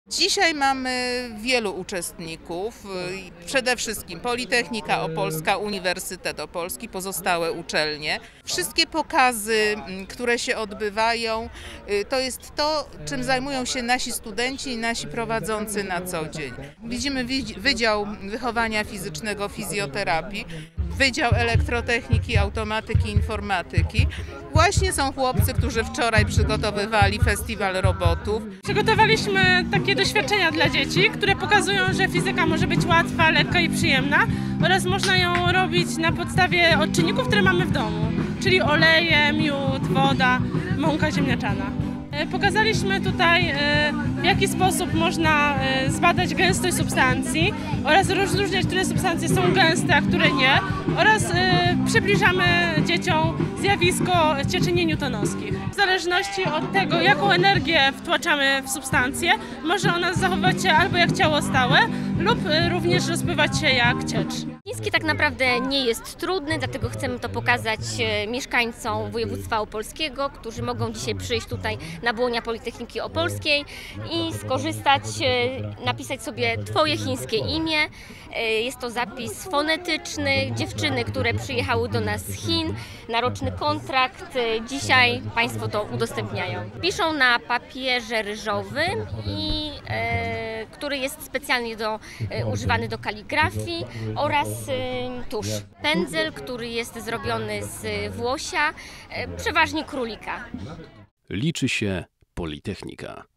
Dzisiaj mamy wielu uczestników, przede wszystkim Politechnika Opolska, Uniwersytet Opolski, pozostałe uczelnie. Wszystkie pokazy, które się odbywają, to jest to, czym zajmują się nasi studenci i nasi prowadzący na co dzień. Widzimy Wydział Wychowania Fizycznego, Fizjoterapii, Wydział Elektrotechniki, Automatyki, Informatyki. Właśnie są chłopcy, którzy wczoraj przygotowywali festiwal robotów. Przygotowaliśmy takie doświadczenia dla dzieci, które pokazują, że fizyka może być łatwa, lekka i przyjemna oraz można ją robić na podstawie odczynników, które mamy w domu, czyli oleje, miód, woda, mąka ziemniaczana. Pokazaliśmy tutaj, w jaki sposób można zbadać gęstość substancji oraz rozróżniać, które substancje są gęste, a które nie, oraz przybliżamy dzieciom zjawisko cieczeni newtonowskich. W zależności od tego, jaką energię wtłaczamy w substancję, może ona zachowywać się albo jak ciało stałe lub również rozpływać się jak ciecz. Chiński tak naprawdę nie jest trudny, dlatego chcemy to pokazać mieszkańcom województwa opolskiego, którzy mogą dzisiaj przyjść tutaj na Błonia Politechniki Opolskiej i skorzystać, napisać sobie Twoje chińskie imię. Jest to zapis fonetyczny. Dziewczyny, które przyjechały do nas z Chin na roczny kontrakt, dzisiaj Państwo to udostępniają. Piszą na papierze ryżowym, który jest specjalnie używany do kaligrafii, oraz tusz. Pędzel, który jest zrobiony z włosia, przeważnie królika. Liczy się Politechnika.